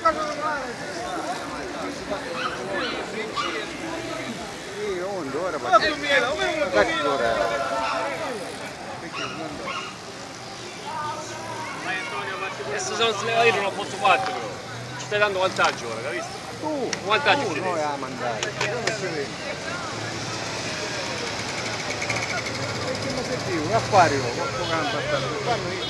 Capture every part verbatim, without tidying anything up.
Adesso se non si leva io non ho posto quattro, però. Ci stai dando vantaggio ora, capisci? Tu, un vantaggio tu noi a mandare. Dove si vede? Perché mi sentivo, un acquario, quanto canta sta.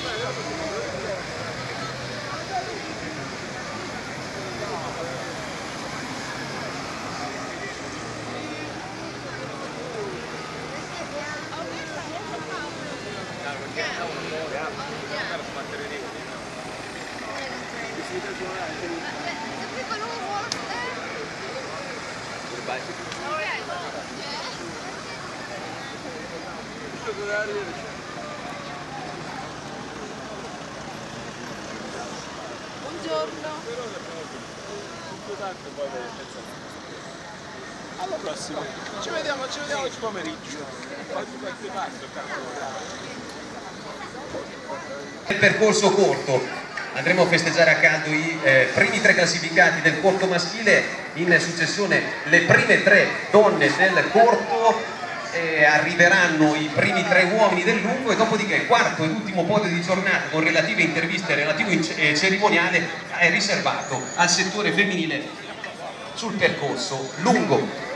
Buongiorno. Alla prossima, ci vediamo, ci vediamo oggi pomeriggio. Il percorso corto, andremo a festeggiare a caldo i eh, primi tre classificati del corto maschile, in successione le prime tre donne del corto, eh, arriveranno i primi tre uomini del lungo e dopodiché il quarto ed ultimo podio di giornata con relative interviste e relativo eh, cerimoniale è riservato al settore femminile sul percorso lungo.